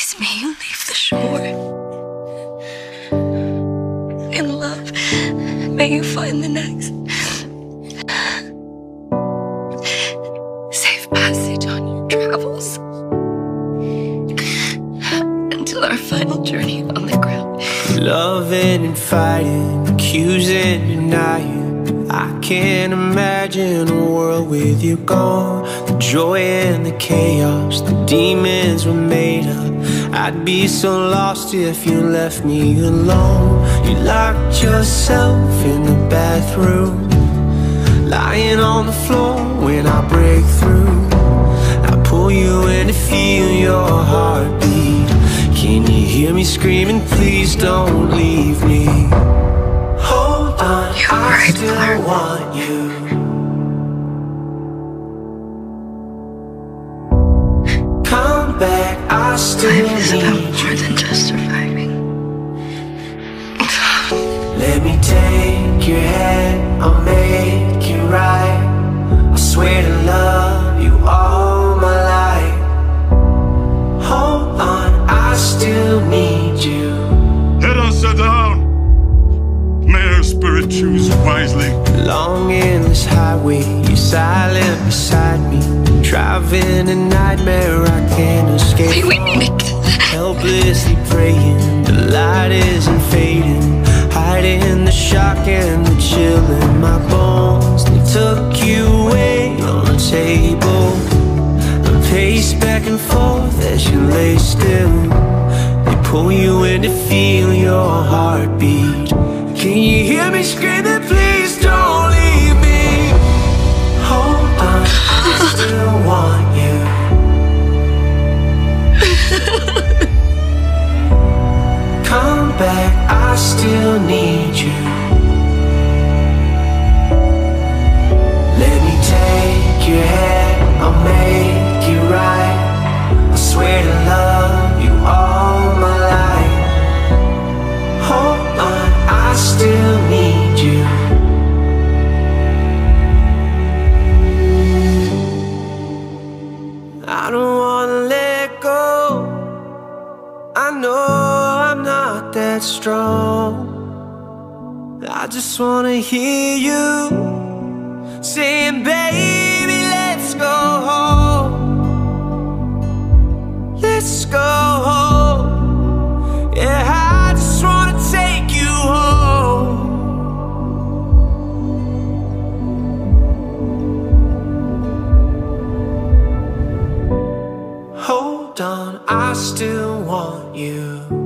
Please, may you leave the shore. In love, may you find the next. Safe passage on your travels until our final journey on the ground. Loving and fighting, accusing, denying. I can't imagine a world with you gone. The joy and the chaos, the demons were made up. I'd be so lost if you left me alone. You locked yourself in the bathroom, lying on the floor when I break through. I pull you in to feel your heartbeat. Can you hear me screaming, please don't leave me? Hold on, I still want you. Come back, I still need you. Life is about more than just surviving. Let me take your hand, I'll make it right. I swear to love you all my life. Hold on, I still need you. Head on, sit down. May our spirit choose wisely. Long endless highway, you're silent beside me. Driving a nightmare I can't escape from. Helplessly praying, the light isn't fading. Hiding the shock and the chill in my bones. They took you away on the table. I pace back and forth as you lay still. They pull you in to feel your heartbeat. Can you hear me screaming, please don't leave me? Hold on, I still want you. Come back, I still need you. Let me take your hand, I'll make it right. I swear to love you all my life. Hold on, I still need you. I don't wanna let go. I know I'm not that strong. I just wanna hear you saying, baby, let's go home. Let's go home. Yeah, I just wanna take you home. Hold on, I still want you.